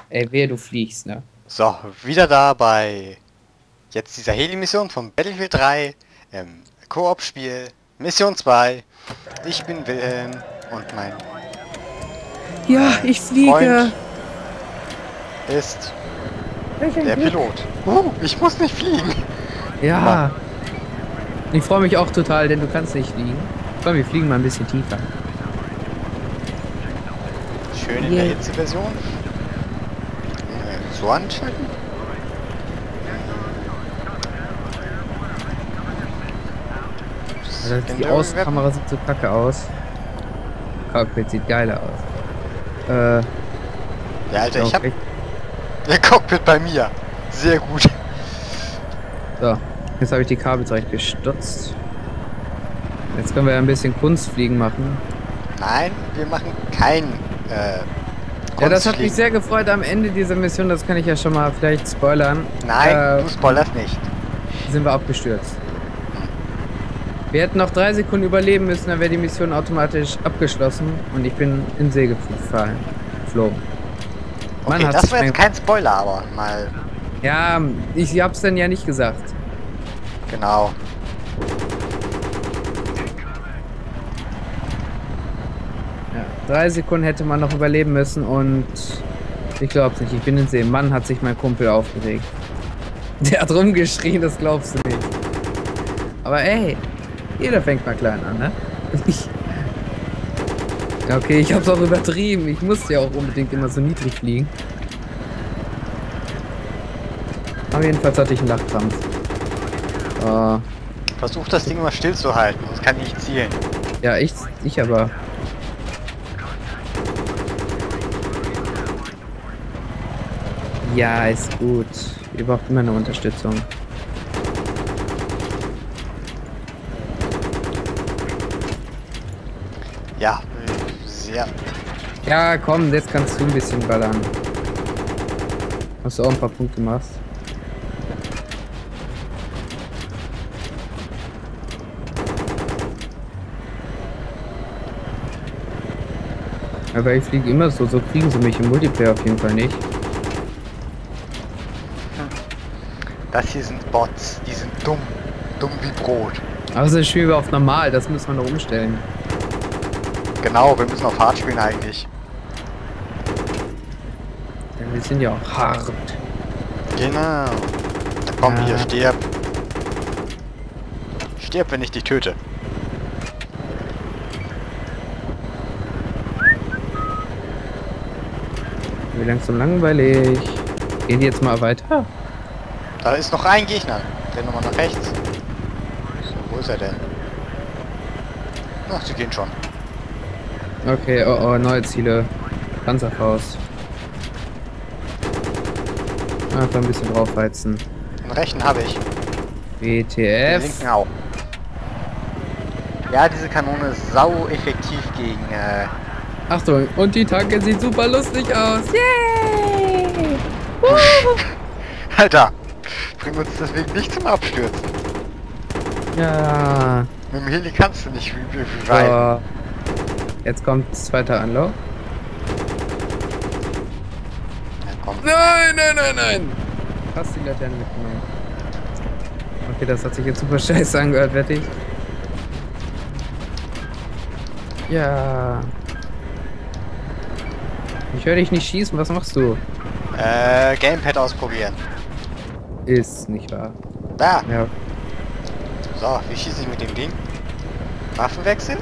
Ey, wehe, du fliegst, ne? So, wieder da bei jetzt dieser Heli-Mission von Battlefield 3 im Koop-Spiel Mission 2. Ich bin Wilhelm und mein Ja, ich fliege. Freund ist der Pilot. Ich muss nicht fliegen. Ja. Ich freue mich auch total, denn du kannst nicht fliegen. Komm, wir fliegen mal ein bisschen tiefer. Schön in der Hitze-Version. So anschalten. Die Außenkamera sieht so kacke aus. Cockpit sieht geil aus. Ja, Alter, ich hab okay. der Cockpit bei mir. Sehr gut. So, jetzt habe ich die Kabel direkt gestutzt. Jetzt können wir ja ein bisschen Kunstfliegen machen. Nein, wir machen kein Ja, das hat mich sehr gefreut am Ende dieser Mission, das kann ich ja schon mal vielleicht spoilern. Nein, du spoilerst nicht. Sind wir abgestürzt. Wir hätten noch 3 Sekunden überleben müssen, dann wäre die Mission automatisch abgeschlossen und ich bin in See geflogen. Okay, das war jetzt kein Spoiler, aber mal... Ja, ich hab's dann ja nicht gesagt. Genau. Ja, 3 Sekunden hätte man noch überleben müssen und ich glaub's nicht, ich bin in See. Mann, hat sich mein Kumpel aufgeregt. Der hat rumgeschrien, das glaubst du nicht. Aber ey, jeder fängt mal klein an, ne? Ja, okay, ich hab's auch übertrieben. Ich musste ja auch unbedingt immer so niedrig fliegen. Aber jedenfalls hatte ich einen Lachkrampf. Versuch das Ding mal stillzuhalten, sonst kann ich nicht zielen. Ja, ich aber. Ja, ist gut. Ihr braucht immer eine Unterstützung. Ja, sehr. Ja, komm, jetzt kannst du ein bisschen ballern. Hast du auch ein paar Punkte gemacht? Aber ich fliege immer so kriegen sie mich im Multiplayer auf jeden Fall nicht. Das hier sind Bots, die sind dumm. Dumm wie Brot. Also ich spiele auf normal, das müssen wir noch umstellen. Genau, wir müssen auf hart spielen eigentlich. Denn wir sind ja auch hart. Genau. Komm hier, stirb. Stirb, wenn ich dich töte. Wie langsam langweilig. Gehen die jetzt mal weiter? Da ist noch ein Gegner. Der nochmal nach rechts. So, wo ist er denn? Ach, sie gehen schon. Okay, oh, neue Ziele. Panzerfaust. Einfach ein bisschen draufheizen. Den rechten habe ich. Den WTF. linken auch. Ja, diese Kanone ist sau effektiv gegen... Achtung, und die Tanke sieht super lustig aus. Yay! Alter, bring uns deswegen nicht zum Abstürzen. Ja. Mit dem Heli kannst du nicht rein. So. Jetzt kommt zweiter Anlauf. Ja, komm. Nein! Hast die Laterne mitgenommen. Okay, das hat sich jetzt super scheiße angehört, wette ich. Ja. Ich höre dich nicht schießen, was machst du? Gamepad ausprobieren. Ist nicht wahr. Da! Ja. So, wie schieße ich mit dem Ding? Waffenwechsel?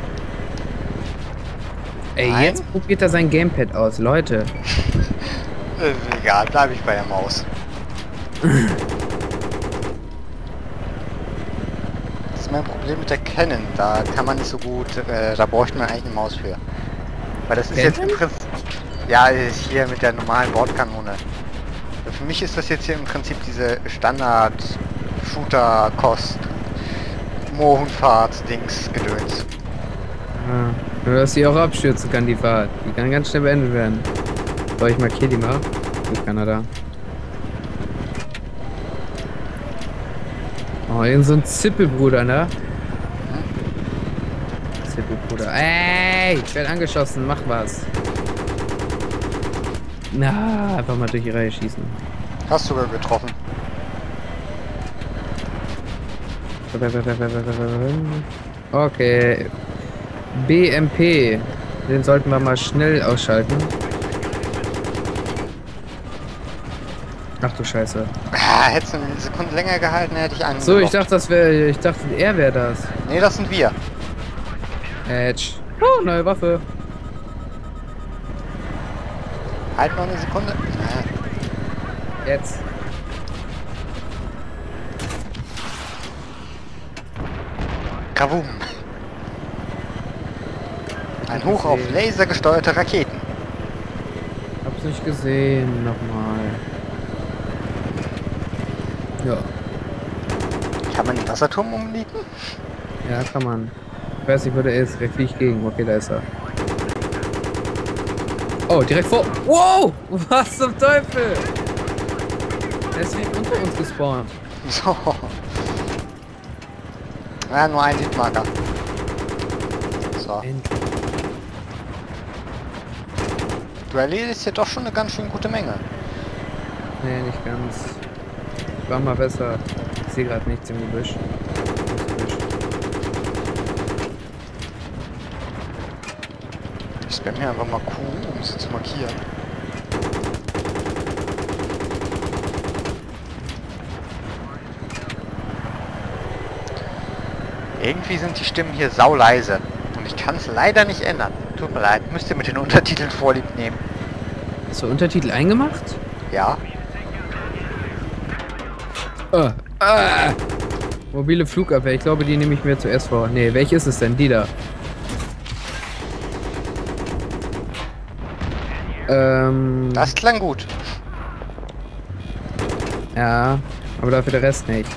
Ey, Nein? jetzt probiert er sein Gamepad aus, Leute. Egal, bleibe ich bei der Maus. Das ist mein Problem mit der Canon. Da kann man nicht so gut, da bräuchte man eigentlich eine Maus für. Weil das ist jetzt im Prinzip... Ja, ist hier mit der normalen Bordkanone. Für mich ist das jetzt hier im Prinzip diese Standard-Shooter-Kost Mohrenfahrt-Dings-Gedöns. Ja. Nur, dass sie auch abstürzen kann, die Fahrt. Die kann ganz schnell beendet werden. So, ich markiere die mal. Ist keiner da. Oh, irgend so ein Zippelbruder, ne? Zippelbruder. Ey, ich werde angeschossen, mach was. Na, einfach mal durch die Reihe schießen. Hast sogar getroffen. Okay. BMP. Den sollten wir mal schnell ausschalten. Ach du Scheiße. Ah, hättest du eine Sekunde länger gehalten, hätte ich einen. So, ich dachte, ich dachte, er wäre das. Nee, das sind wir. Edge. Oh, neue Waffe. Halt noch eine Sekunde. Jetzt. Kavum. Ein Hoch auf lasergesteuerte Raketen. Hab's nicht gesehen. Nochmal. Ja. Kann man den Wasserturm umnieten? Ja, kann man. Ich weiß nicht, wo der ist. Wer fliegt gegen? Okay, da ist er. Oh, direkt vor. Wow! Was zum Teufel? Der ist direkt unter uns gespawnt. So. Ja, nur ein Hitmarker. So. Endlich. Du erledigst hier doch schon eine ganz schön gute Menge. Nee, nicht ganz. War mal besser. Ich sehe gerade nichts im Gebüsch. Ich spamme hier einfach mal Q, um sie zu markieren. Irgendwie sind die Stimmen hier sauleise. Und ich kann es leider nicht ändern. Tut mir leid, müsst ihr mit den Untertiteln Vorlieb nehmen. Hast du Untertitel eingemacht? Ja. Mobile Flugabwehr. Ich glaube, die nehme ich mir zuerst vor. Nee, welche ist es denn? Die da. Das klang gut. Ja, aber dafür der Rest nicht.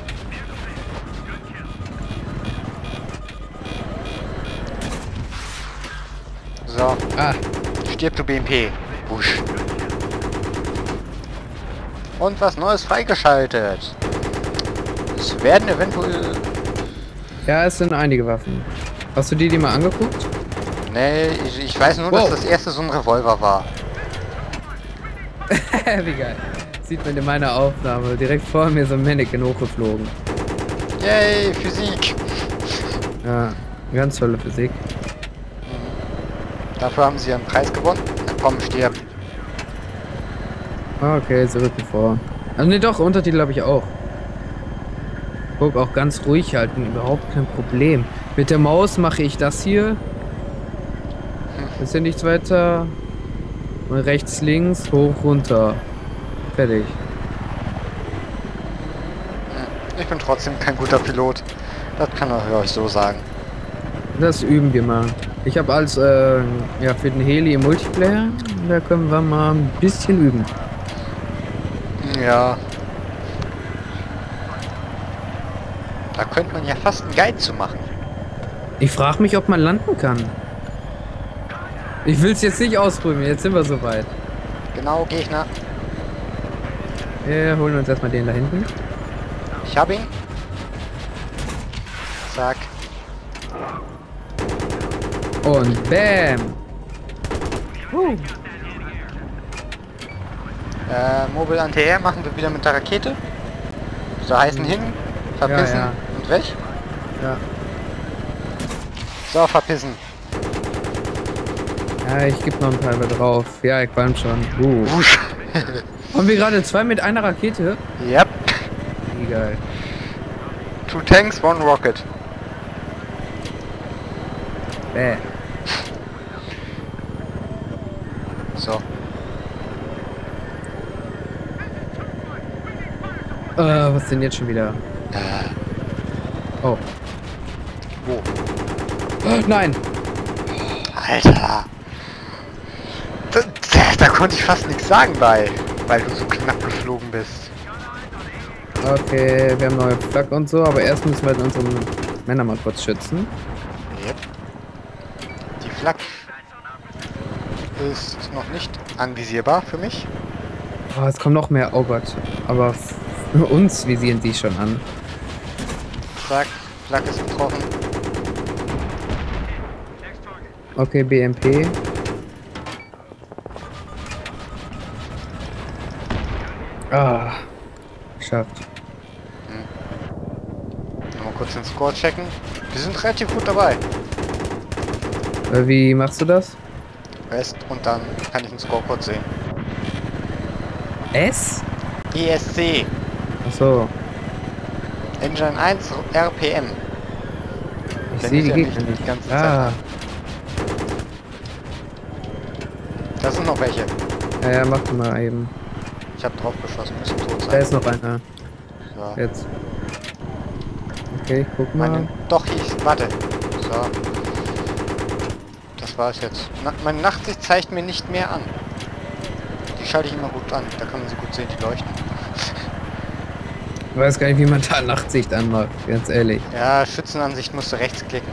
So. Ah, Stirb du BMP. Wusch. Und was Neues freigeschaltet. Es werden eventuell... ja, es sind einige Waffen. Hast du die mal angeguckt? Nee, ich weiß nur, dass das erste so ein Revolver war. Wie geil. Sieht man in meiner Aufnahme. Direkt vor mir so ein Mannequin hochgeflogen. Yay, Physik. Ja, ganz tolle Physik. Dafür haben sie einen Preis gewonnen. Na komm, stirb. Okay, sie rücken vor. Also ne, doch, Untertitel habe ich auch. Guck, auch ganz ruhig halten, überhaupt kein Problem. Mit der Maus mache ich das hier. Ist ja nichts weiter. Und rechts, links, hoch, runter. Fertig. Ich bin trotzdem kein guter Pilot. Das kann ich euch so sagen. Das üben wir mal. Ich habe als, ja, für den Heli im Multiplayer, da können wir mal ein bisschen üben. Ja. Da könnte man ja fast einen Guide zu machen. Ich frage mich, ob man landen kann. Ich will es jetzt nicht ausprobieren, jetzt sind wir soweit. Genau, Gegner. Wir holen uns erstmal den da hinten. Ich hab ihn. Zack. Und bam! Mobile Anti-Air machen wir wieder mit der Rakete. So heißen hin, verpissen Ja, ja. und weg. Ja. So, verpissen. Ja, ich gebe noch ein paar drauf. Ja, ich qualm schon. Wusch. Haben wir gerade zwei mit einer Rakete? Yep. Wie geil. 2 Tanks, 1 Rocket. So. Was denn jetzt schon wieder? Oh. Wo? Nein! Alter. Da konnte ich fast nichts sagen bei, weil du so knapp geflogen bist. Okay, wir haben neue Flak und so, aber erst müssen wir halt unsere Männer mal kurz schützen. Yep. Die Flak ist noch nicht anvisierbar für mich. Oh, es kommen noch mehr. Oh Gott. Aber für uns visieren die schon an. Zack, Flak ist getroffen. Okay, BMP. Ah, geschafft. Nochmal kurz den Score checken. Wir sind relativ gut dabei. Wie machst du das? Rest und dann kann ich den Score kurz sehen. S? ESC. Achso, Engine 1 RPM. ich Wenn sehe die ja Gegner nicht nicht. die ganze Ah, Zeit. Da sind noch welche. ja, mach du mal eben. Ich habe drauf geschossen, müssen tot Da sein. ist noch einer. So. Jetzt. Okay, guck mal. Doch, warte. So. Das war's jetzt. Meine Nachtsicht zeigt mir nicht mehr an. Die schalte ich immer gut an. Da kann man sie gut sehen, die leuchten. Ich weiß gar nicht, wie man da Nachtsicht anmacht, ganz ehrlich. Ja, Schützenansicht musst du rechts klicken.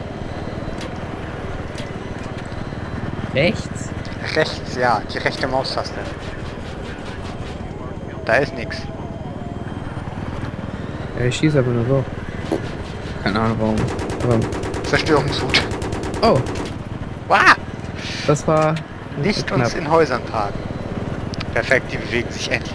Rechts? Rechts, ja, die rechte Maustaste. Da ist nichts. Ja, ich schieße aber nur so. Keine Ahnung warum. Aber Zerstörungshut. oh, Wow! das war Nicht knapp. uns in Häusern parken. Perfekt, die bewegen sich endlich.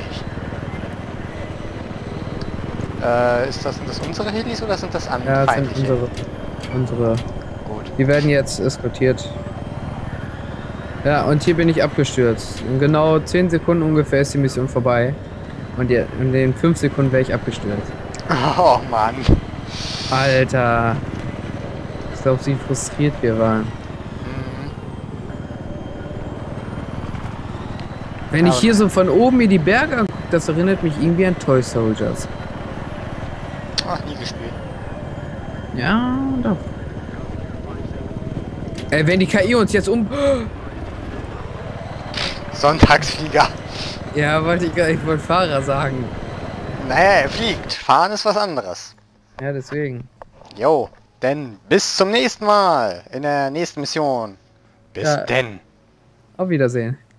Sind das unsere Helis oder sind das andere Ja, das sind feindliche? unsere. Gut. Die werden jetzt eskortiert. Ja, und hier bin ich abgestürzt. In genau 10 Sekunden ungefähr ist die Mission vorbei. Und in den 5 Sekunden wäre ich abgestürzt. Oh Mann. Alter. Ich glaube, wie frustriert wir waren. Mhm. Wenn ich hier so von oben in die Berge angucke, das erinnert mich irgendwie an Toy Soldiers. Ach, nie gespielt. Ja, doch. Wenn die KI uns jetzt Sonntagsflieger. Ja, ich wollte Fahrer sagen. Naja, er fliegt. Fahren ist was anderes. Ja, deswegen. Jo, denn bis zum nächsten Mal in der nächsten Mission. Bis Ja. denn. Auf Wiedersehen.